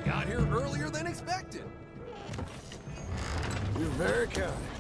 Got here earlier than expected. You're very kind.